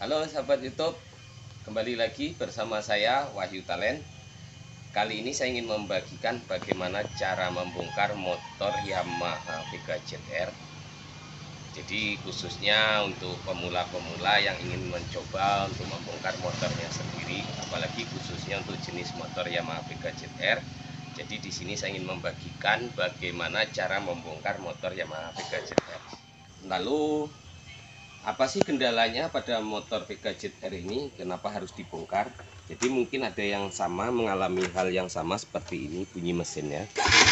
Halo sahabat YouTube, kembali lagi bersama saya Wahyu Talent. Kali ini saya ingin membagikan bagaimana cara membongkar motor Yamaha Vega ZR. Jadi khususnya untuk pemula-pemula yang ingin mencoba untuk membongkar motornya sendiri, apalagi khususnya untuk jenis motor Yamaha Vega ZR. Jadi di sini saya ingin membagikan bagaimana cara membongkar motor Yamaha Vega ZR. Lalu apa sih kendalanya pada motor Vega ZR ini? Kenapa harus dibongkar? Jadi mungkin ada yang sama mengalami hal yang sama seperti ini bunyi mesinnya.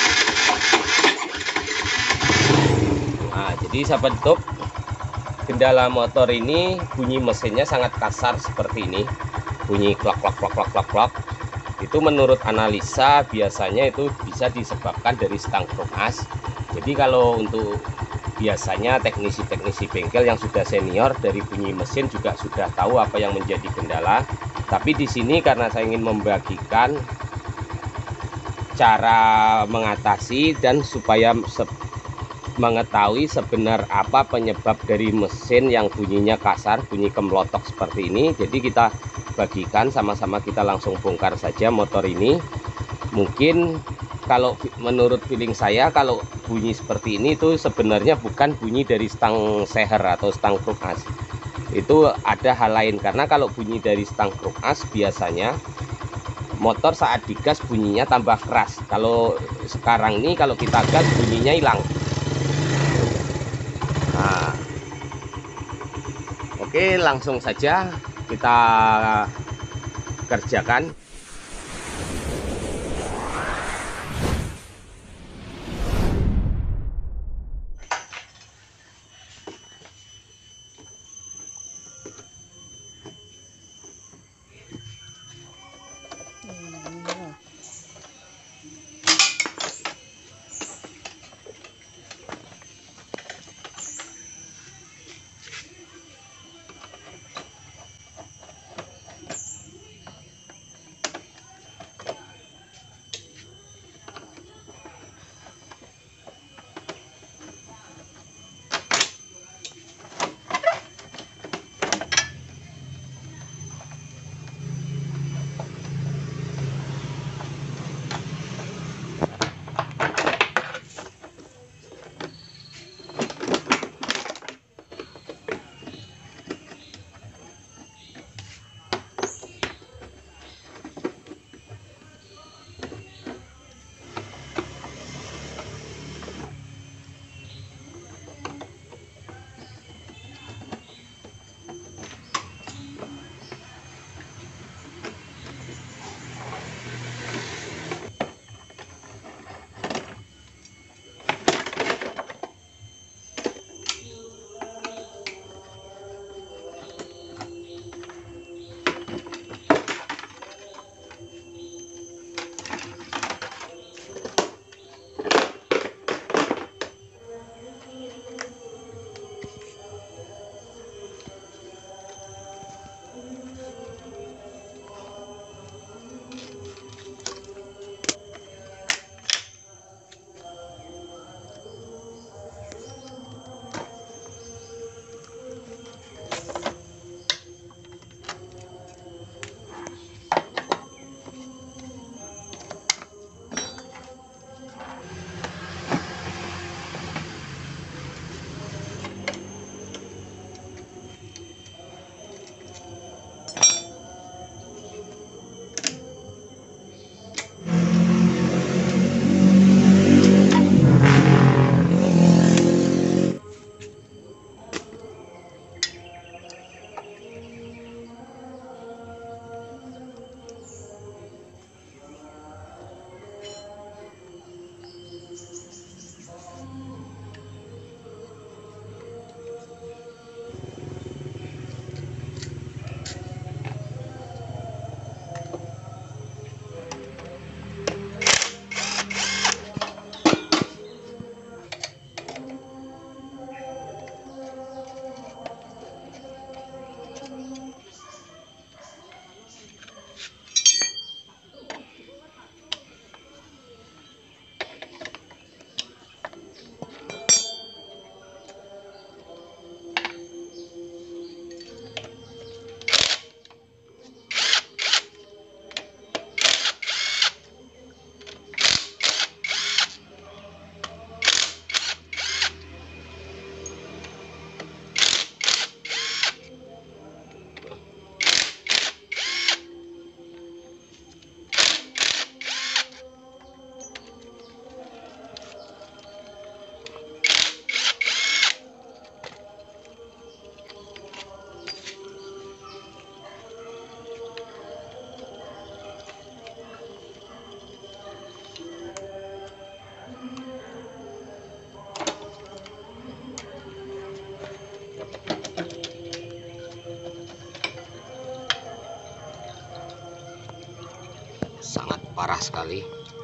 Nah, jadi sahabat YouTube, kendala motor ini bunyi mesinnya sangat kasar seperti ini. Bunyi klak klak klak klak klak klak. Itu menurut analisa biasanya itu bisa disebabkan dari stang truk as. Jadi kalau untuk biasanya teknisi-teknisi bengkel yang sudah senior dari bunyi mesin juga sudah tahu apa yang menjadi kendala. Tapi di sini karena saya ingin membagikan cara mengatasi dan supaya mengetahui sebenar apa penyebab dari mesin yang bunyinya kasar, bunyi kemelotok seperti ini. Jadi kita bagikan sama-sama, kita langsung bongkar saja motor ini. Mungkin kalau menurut feeling saya, kalau bunyi seperti ini itu sebenarnya bukan bunyi dari stang seher atau stang kruk as. Itu ada hal lain, karena kalau bunyi dari stang kruk as biasanya motor saat digas bunyinya tambah keras. Kalau sekarang ini kalau kita gas bunyinya hilang. Nah, oke, langsung saja kita kerjakan. sangat parah sekali.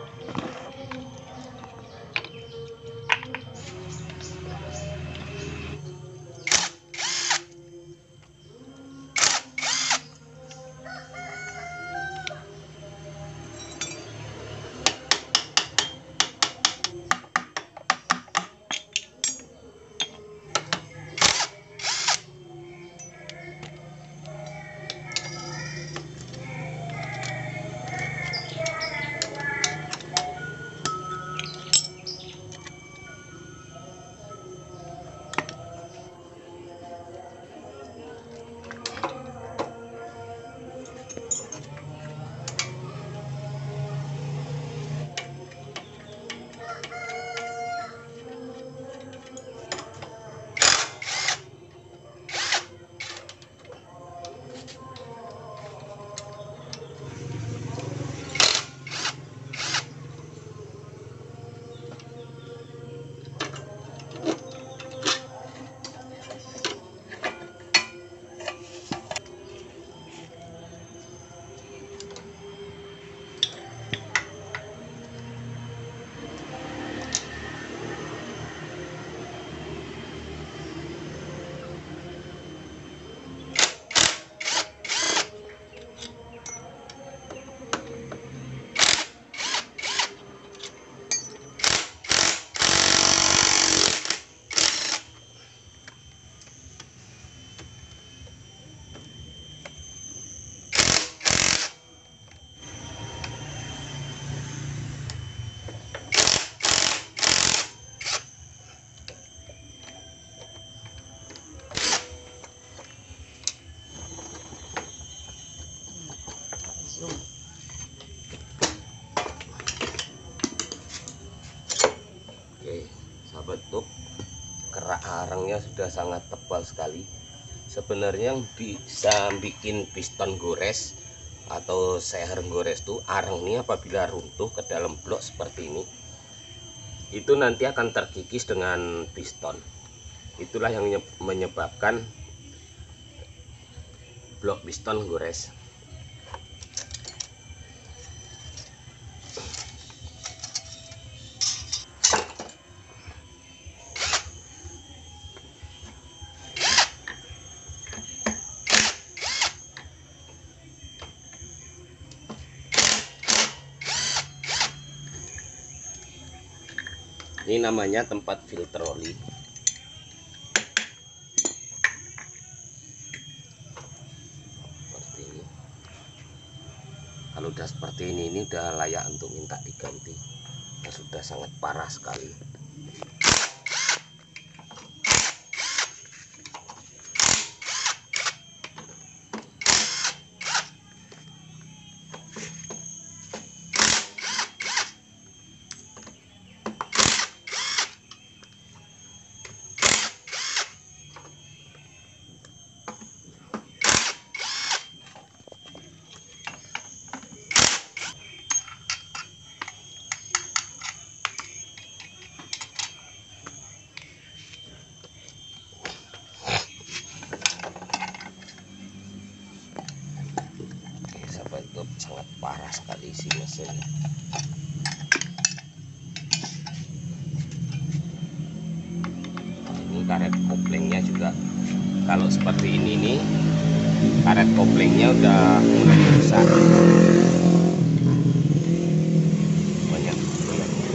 Oke, sahabat YouTube, kerak arangnya sudah sangat tebal sekali. Sebenarnya yang bisa bikin piston gores atau seher gores tuh arang ini apabila runtuh ke dalam blok seperti ini, itu nanti akan terkikis dengan piston. Itulah yang menyebabkan blok piston gores. Ini namanya tempat filter oli. Seperti ini. Kalau udah seperti ini udah layak untuk minta diganti. Nah, sudah sangat parah sekali. Itu sangat parah sekali isi mesin. Nah, ini karet koplingnya juga, kalau seperti ini nih, karet koplingnya udah mulai rusak. Banyak goyangnya.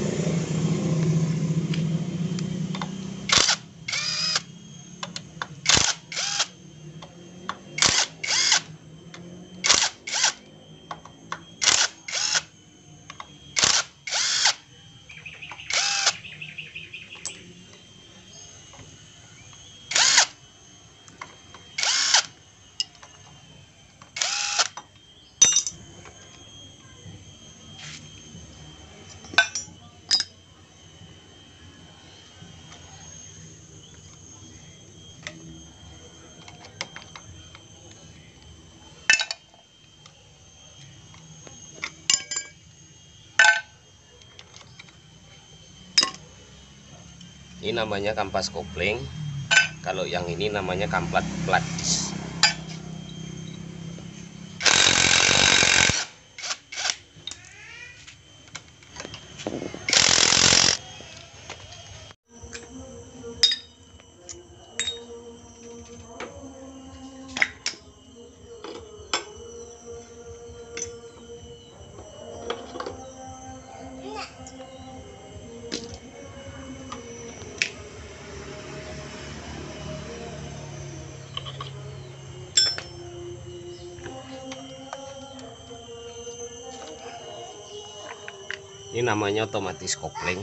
Ini namanya kampas kopling. Kalau yang ini namanya kamplat plat. Ini namanya otomatis kopling.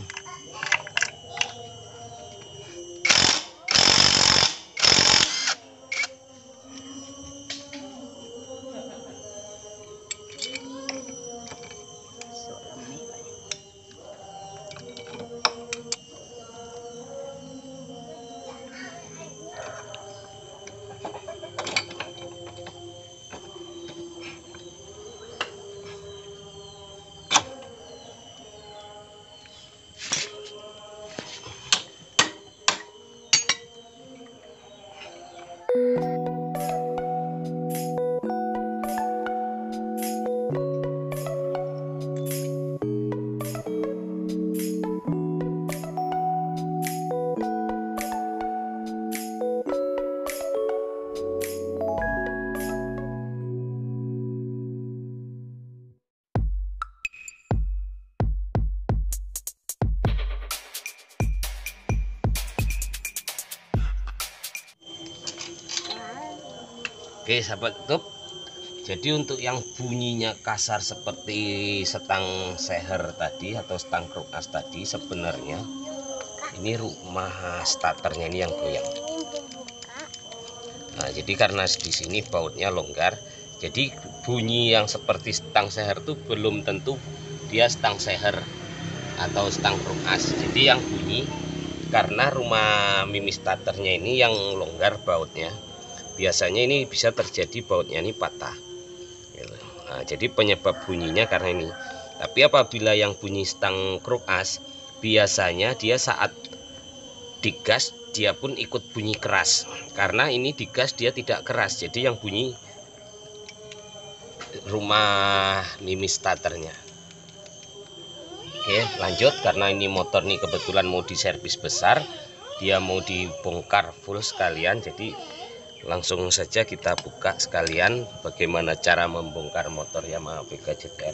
Oke sahabat YouTube, jadi untuk yang bunyinya kasar seperti setang seher tadi atau setang krokas tadi, sebenarnya ini rumah starternya ini yang goyang. Nah, jadi karena di sini bautnya longgar, jadi bunyi yang seperti setang seher itu belum tentu dia setang seher atau setang krokas. Jadi yang bunyi karena rumah mimi starternya ini yang longgar bautnya. Biasanya ini bisa terjadi bautnya ini patah. Nah, jadi penyebab bunyinya karena ini. Tapi apabila yang bunyi stang krokas, biasanya dia saat digas dia pun ikut bunyi keras. Karena ini digas dia tidak keras, jadi yang bunyi rumah mimi starternya. Oke, lanjut. Karena ini motor nih kebetulan mau diservis besar, dia mau dibongkar full sekalian, jadi langsung saja kita buka sekalian bagaimana cara membongkar motor Yamaha Vega ZR.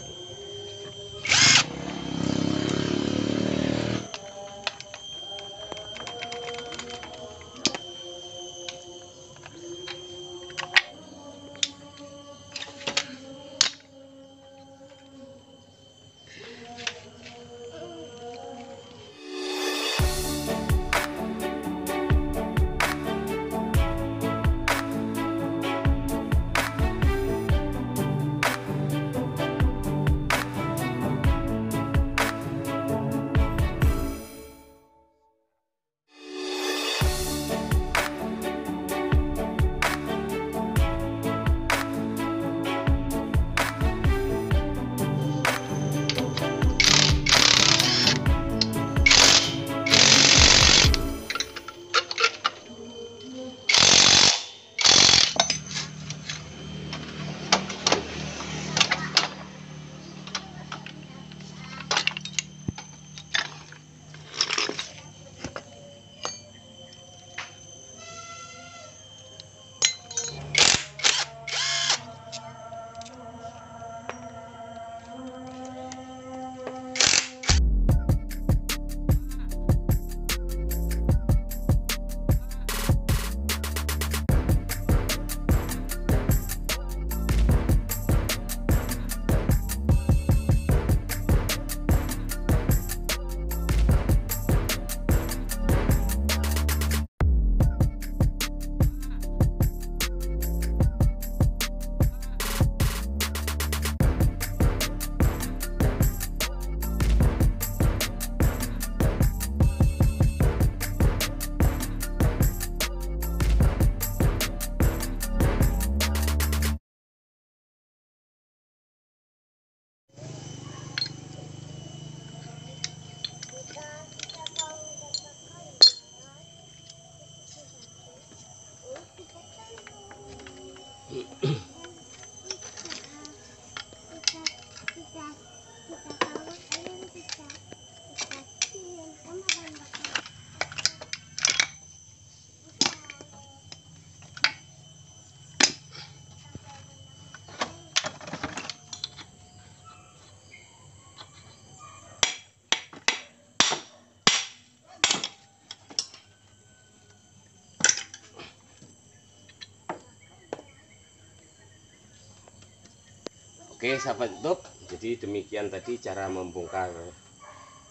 Oke sahabat YouTube, jadi demikian tadi cara membongkar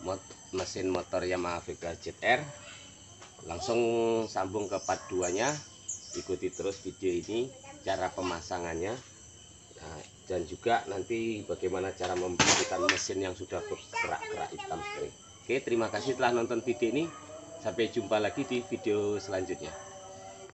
mesin motor Yamaha Vega ZR. Langsung sambung ke part 2-nya. Ikuti terus video ini, cara pemasangannya. Nah, dan juga nanti bagaimana cara membersihkan mesin yang sudah berkerak-kerak hitam seperti ini. Oke, terima kasih telah nonton video ini. Sampai jumpa lagi di video selanjutnya.